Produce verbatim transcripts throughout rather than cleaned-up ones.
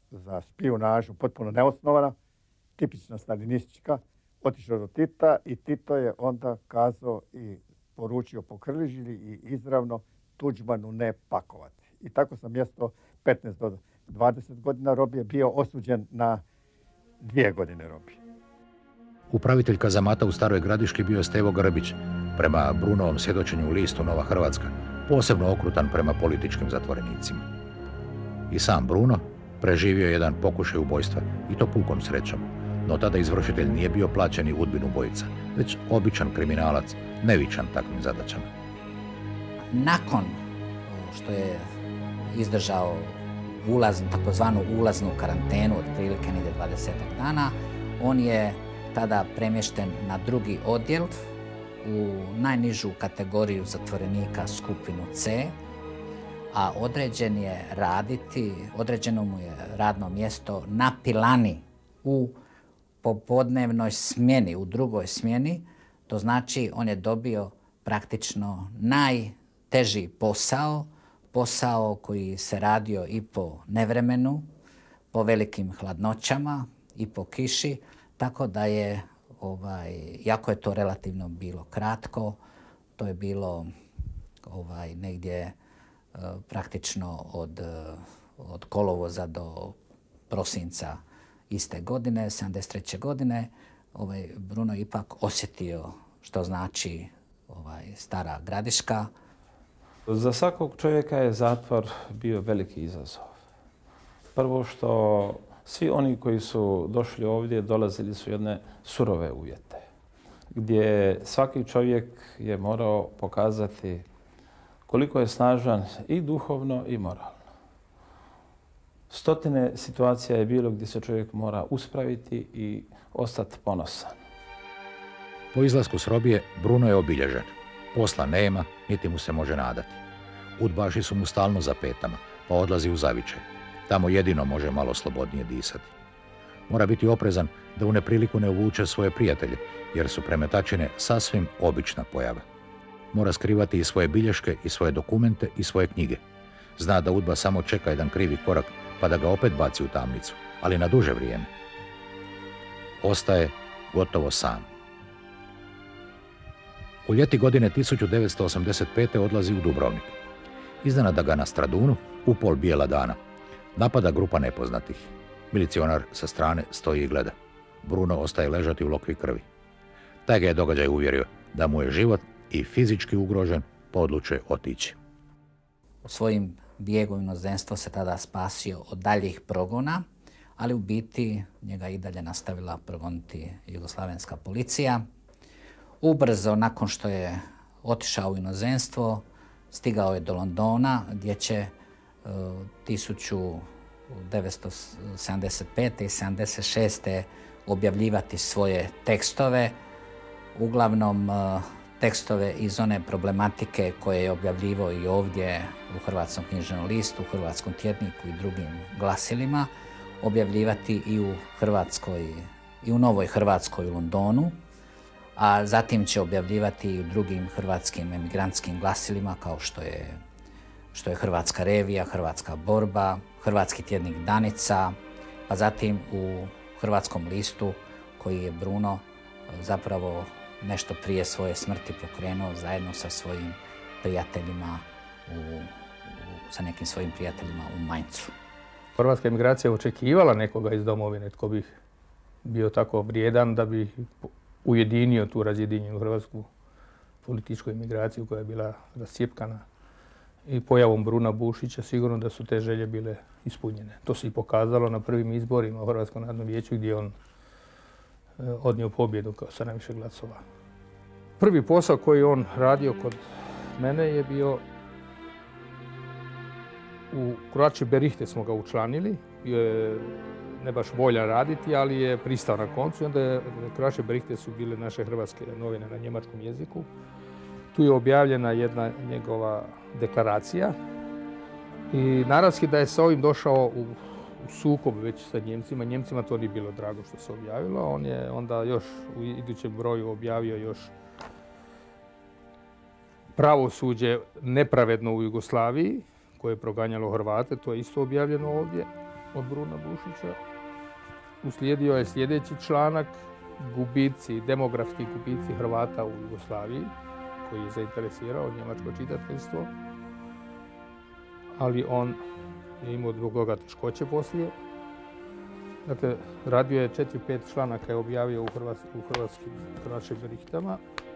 za špijunažu potpuno neosnovana, tipična stalinistička, otišao do Tita i Tito je onda kazao i poručio po Krležiji i izravno Tuđmanu ne pakovati. I tako sam mjesto petnaest do dvadeset godina robije bio osuđen na dvije godine robije. Upravitelj kazamata u Staroj Gradiški bio Stevo Grbić, prema Brunovom svjedočenju u listu Nova Hrvatska, posebno okrutan prema političkim zatvorenicima. I sam Bruno preživio je jedan pokušaj ubojstva, i to pukom srećom, no tada izvršitelj nije bio plaćeni udbin ubojica, već običan kriminalac, nevičan takvim zadaćama. Nakon što je izdržao ulaznu, takozvanu ulaznu karantenu, otprilike negdje dvadesetak dana, on je tada premješten na drugi odjel u najnižu kategoriju zatvorenika skupinu C, a određen je raditi, određeno mu je radno mjesto na pilani u popodnevnoj smjeni, u drugoj smjeni. To znači on je dobio praktično najteži posao, posao koji se radio i po nevremenu, po velikim hladnoćama i po kiši, tako da je, ovaj, jako je to relativno bilo kratko, to je bilo ovaj, negdje uh, praktično od, uh, od kolovoza do prosinca iste godine, sedamdeset treće godine, ovaj, Bruno ipak osjetio što znači ovaj, Stara Gradiška. Za svakog čovjeka je zatvor bio veliki izazov. Prvo što svi oni koji su došli ovdje dolazili su jedne surove uvjete, gdje svaki čovjek je morao pokazati koliko je snažan i duhovno i moralno. Stotine situacija je bilo gdje se čovjek mora uspraviti i ostati ponosan. Po izlasku s robije Bruno je obilježen. Posla nema, niti mu se može nadati. Udbaši su mu stalno za petama, pa odlazi u zavičaj. Tamo jedino može malo slobodnije disati. Mora biti oprezan da u nepriliku ne uvuče svoje prijatelje, jer su premetačine sasvim obična pojava. Mora skrivati i svoje bilješke, i svoje dokumente, i svoje knjige. Zna da udba samo čeka jedan krivi korak, pa da ga opet baci u tamnicu, ali na duže vrijeme. Ostaje gotovo sam. U ljeti godine tisuću devetsto osamdeset pete odlazi u Dubrovnik. Iznenada ga na Stradunu, u pol bijela dana, napada grupa nepoznatih. Milicionar sa strane stoji i gleda. Bruno ostaje ležati u lokvi krvi. Taj ga je događaj uvjerio da mu je život i fizički ugrožen, pa odlučuje otići. U svojim bijegu u inozemstvo se tada spasio od daljih progona, ali u biti njega i dalje nastavila progoniti jugoslavenska policija. Ubrzo, nakon što je otišao u inozemstvo, stigao je do Londona, gdje će uh, tisuću devetsto sedamdeset pete i sedamdeset šeste objavljivati svoje tekstove, uglavnom uh, tekstove iz one problematike koje je objavljivao i ovdje u Hrvatskom književnom listu, u Hrvatskom tjedniku i drugim glasilima, objavljivati i u Hrvatskoj, i u Novoj Hrvatskoj u Londonu, a zatim će objavljivati i u drugim hrvatskim emigrantskim glasilima kao što je, što je Hrvatska revija, Hrvatska borba, Hrvatski tjednik Danica, pa zatim u Hrvatskom listu koji je Bruno zapravo nešto prije svoje smrti pokrenuo zajedno sa svojim prijateljima, u, u, sa nekim svojim prijateljima u Mainzu. Hrvatska emigracija očekivala nekoga iz domovine tko bi bio tako vrijedan da bi ujedinio tu razjedinjenu hrvatsku političku emigraciju koja je bila rascjepkana. I pojavom Bruna Bušića sigurno da su te želje bile ispunjene. To se i pokazalo na prvim izborima u Hrvatskom narodnom vijeću gdje on odnio pobjedu kao sa najviše glasova. Prvi posao koji on radio kod mene je bio u Croatia Berichte smo ga učlanili. Bio je ne baš volja raditi, ali je pristao na koncu. I onda je Croatia Berichte su bile naše hrvatske novine na njemačkom jeziku. Tu je objavljena jedna njegova deklaracija. I naravski da je sa ovim došao u u sukob već sa Njemcima. Njemcima to nije bilo drago što se objavilo. On je onda još u idućem broju objavio još pravosuđe nepravedno u Jugoslaviji, koje je proganjalo Hrvate. To je isto objavljeno ovdje. od Bruna Bušića. Uslijedio je sljedeći članak, gubici, demografski gubici Hrvata u Jugoslaviji, koji je zainteresirao njemačko čitateljstvo, ali on je imao zbog toga teškoće poslije. Dakle, radio je četiri pet članaka, je objavio u, Hrvats, u hrvatskim hrvatskim berihtama.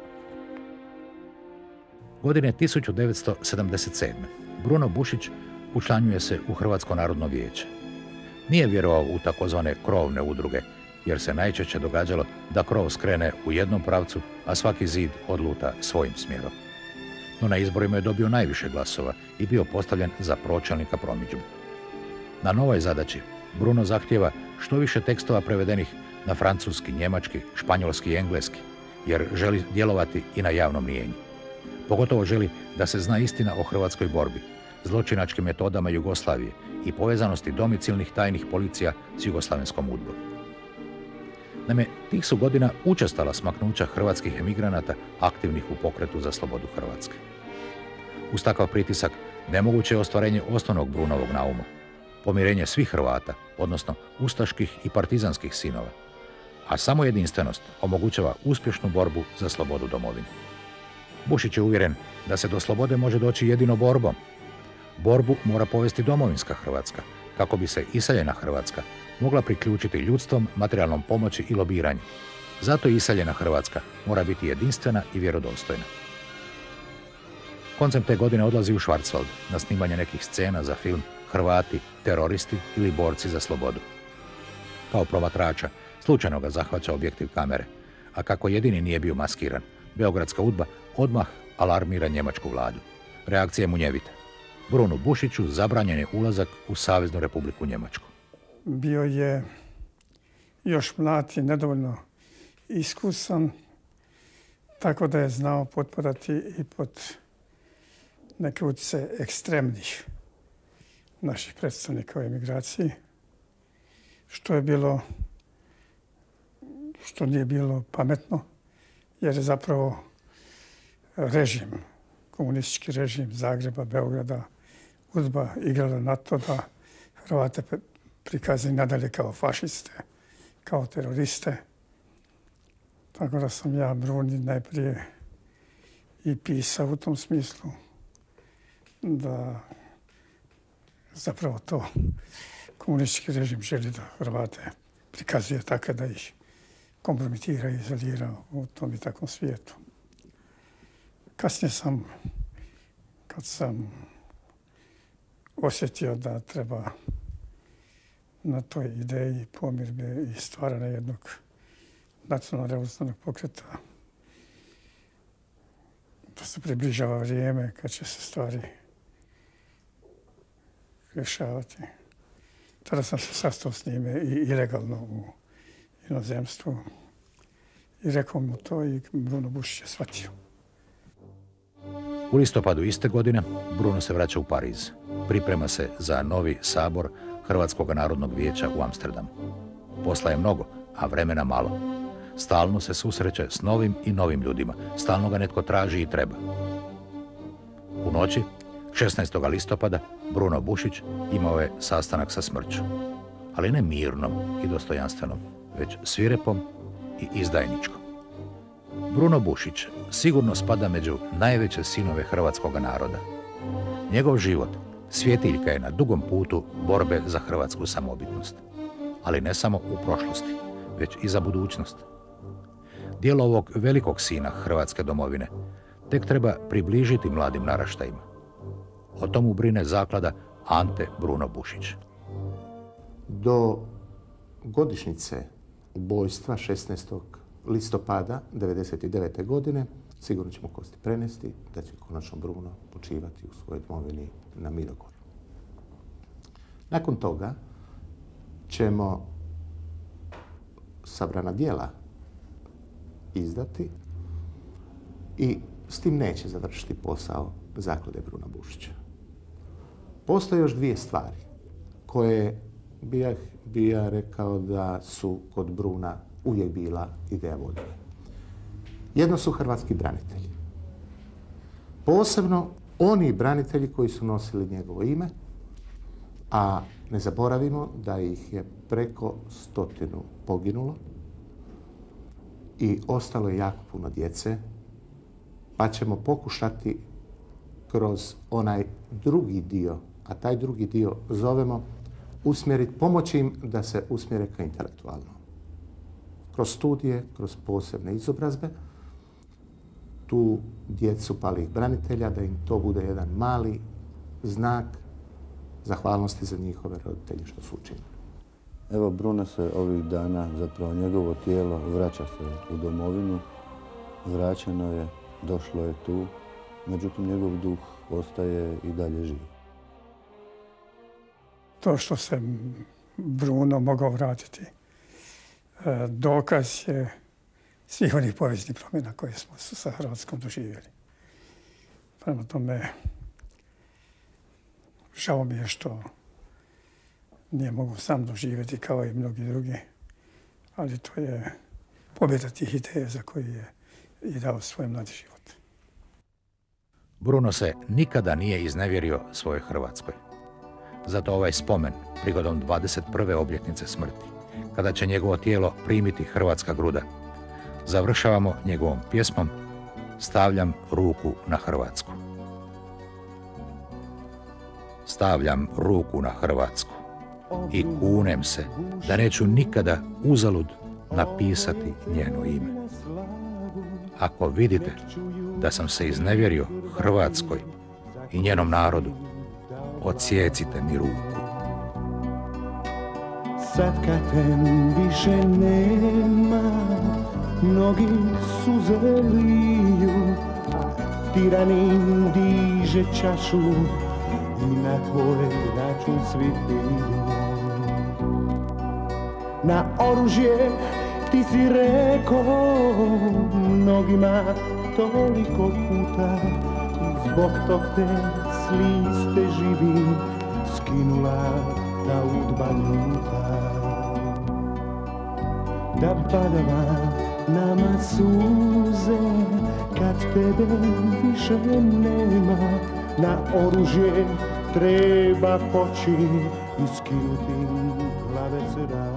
Godine tisuću devetsto sedamdeset sedme. Bruno Bušić učlanjuje se u Hrvatsko narodno vijeće. Nije vjerovao u takozvane krovne udruge, jer se najčešće događalo da krov skrene u jednom pravcu, a svaki zid odluta svojim smjerom. No na izborima je dobio najviše glasova i bio postavljen za pročelnika promidžbe. Na novoj zadaći Bruno zahtijeva što više tekstova prevedenih na francuski, njemački, španjolski i engleski, jer želi djelovati i na javno mnijenje. Pogotovo želi da se zna istina o hrvatskoj borbi, zločinačkim metodama Jugoslavije i povezanosti domicilnih tajnih policija s jugoslavenskom udbom. Naime, tih su godina učestala smaknuća hrvatskih emigranata aktivnih u pokretu za slobodu Hrvatske. Uz takav pritisak nemoguće je ostvarenje osnovnog Brunovog nauma, pomirenje svih Hrvata, odnosno ustaških i partizanskih sinova, a samo jedinstvenost omogućava uspješnu borbu za slobodu domovine. Bušić je uvjeren da se do slobode može doći jedino borbom. Borbu mora povesti domovinska Hrvatska, kako bi se iseljena Hrvatska mogla priključiti ljudstvom, materijalnom pomoći i lobiranju. Zato i iseljena Hrvatska mora biti jedinstvena i vjerodostojna. Koncem te godine odlazi u Schwarzwald na snimanje nekih scena za film Hrvati, teroristi ili borci za slobodu. Kao promatrača, slučajno ga zahvaća objektiv kamere, a kako jedini nije bio maskiran, beogradska udba odmah alarmira njemačku vladu. Reakcija je munjevita. Brunu Bušiću zabranjen je ulazak u Saveznu Republiku Njemačku. Bio je još mlad i nedovoljno iskusan, tako da je znao potpadati i pod neke utjecaje ekstremnih naših predstavnika u emigraciji, što je bilo, što nije bilo pametno, jer je zapravo režim, komunistički režim Zagreba, Beograda, udba igrala na to da Hrvate prikazali nadalje kao fašiste, kao teroriste. Tako da sam ja Bruni najprije i pisao u tom smislu da zapravo to komunistički režim želi da Hrvate prikazuje tako da ih kompromitira i izolira u tom i takvom svijetu. Kasnije sam, kad sam osjetio da treba na toj ideji pomirbe i stvaranja jednog nacionalno revolucionarnog pokreta, da se približava vrijeme kad će se stvari rješavati. Tada sam se sastao s njime i ilegalno u inozemstvu i rekao mu to i Bruno Bušić je shvatio. U listopadu iste godine Bruno se vraća u Pariz. Priprema se za novi sabor Hrvatskog narodnog vijeća u Amsterdamu. Posla je mnogo, a vremena malo. Stalno se susreće s novim i novim ljudima. Stalno ga netko traži i treba. U noći, šesnaestog listopada, Bruno Bušić imao je sastanak sa smrću. Ali ne mirnom i dostojanstvenom, već svirepom i izdajničkom. Bruno Bušić sigurno spada među najveće sinove hrvatskog naroda. Njegov život svjetiljka je na dugom putu borbe za hrvatsku samobitnost. Ali ne samo u prošlosti, već i za budućnost. Djelo ovog velikog sina hrvatske domovine tek treba približiti mladim naraštajima. O tomu brine zaklada Ante Bruno Bušić. Do godišnjice ubojstva šesnaestog listopada devedeset devete. godine sigurno ćemo kosti prenesti, da će konačno Bruno počivati u svojoj domovini na Mirogoju. Nakon toga ćemo sabrana djela izdati i s tim neće završiti posao zaklade Bruna Bušića. Postoje još dvije stvari koje bi ja, bi ja rekao da su kod Bruna uvijek bila ideja vodilja. Jedno su hrvatski branitelji. Posebno oni branitelji koji su nosili njegovo ime, A ne zaboravimo da ih je preko stotinu poginulo i ostalo je jako puno djece, pa ćemo pokušati kroz onaj drugi dio, a taj drugi dio zovemo usmjeriti, pomoći im da se usmjere ka intelektualno. Kroz studije, kroz posebne izobrazbe, tu djecu palih branitelja, da im to bude jedan mali znak zahvalnosti za njihove roditelje što su učinili. Evo, Bruno se ovih dana, zapravo njegovo tijelo vraća se u domovinu, vraćeno je, došlo je tu, međutim njegov duh ostaje i dalje živ. To što se Bruno mogao vratiti, dokaz je svih onih povijesnih promjena koje smo sa Hrvatskom doživjeli. Prema tome, žao mi je što nije mogu sam doživjeti kao i mnogi drugi, ali to je pobjeda tih ideja za koju je i dao svoj mladi život. Bruno se nikada nije iznevjerio svojoj Hrvatskoj. Zato ovaj spomen prigodom dvadeset prve obljetnice smrti, kada će njegovo tijelo primiti hrvatska gruda, završavamo njegovom pjesmom Stavljam ruku na Hrvatsku. Stavljam ruku na Hrvatsku i kunem se da neću nikada uzalud napisati njeno ime. Ako vidite da sam se iznevjerio Hrvatskoj i njenom narodu, odsjecite mi ruku. Sad kad te više nema, mnogi suze liju, tiranin diže čašu i na tvoj račun svi piju. Na oružje ti si rekao mnogima toliko puta, i zbog tog te s liste živi skinula ta udba ljuta. Da badava nama suze kad tebe više nema, na oružje treba poći i skinuti glave se da.